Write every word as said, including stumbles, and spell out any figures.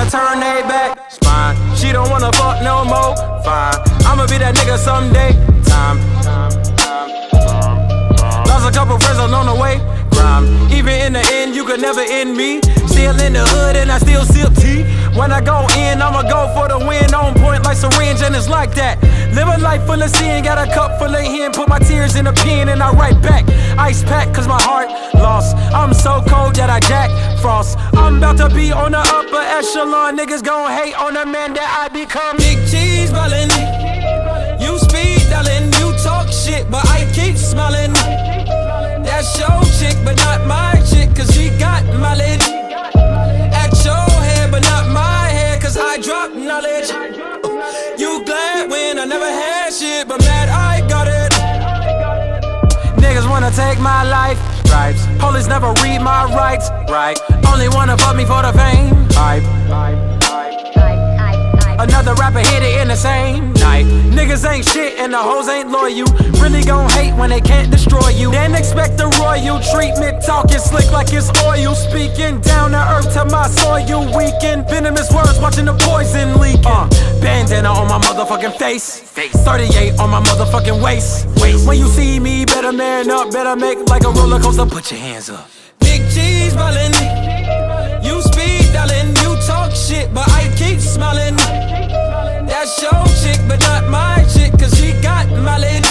turn they back. Spine, she don't wanna fuck no more. Fine, I'ma be that nigga someday. Time, lost a couple friends along the way. Grime, even in the end, you could never end me. Still in the hood and I still sip tea. When I go in, I'ma go for the win. On point like syringe and it's like that. Live a life full of sin, got a cup full of hen. Put my tears in a pen and I write back. Ice pack cause my heart lost. I'm so cold that I jack frost. I'm about to be on the upper echelon. Niggas gon' hate on the man that I become. Big cheese ballin', you speed darling, you talk shit but I keep smiling. That's your chick but not my chick cause she got mileage. At your head but not my head cause I drop knowledge. You glad when I never had shit but mad I got it. Niggas wanna take my life, right? Police never read my rights, right? Only wanna fuck me for the fame, hype. Another rapper hit it in the same night. Niggas ain't shit and the hoes ain't loyal. Really gon' hate when they can't destroy you. Then expect the royal treatment. Talking slick like it's oil. Speaking down to earth to my soil. Weaken venomous words, watching the poison leaking. uh, Bandana on my motherfucking face. Thirty-eight on my motherfucking waist. When you see me, better man up. Better make like a roller coaster. Put your hands up. Big cheese ballin', you speed darling, you talk shit but I keep smiling. That's your chick but not my chick cause she got mileage.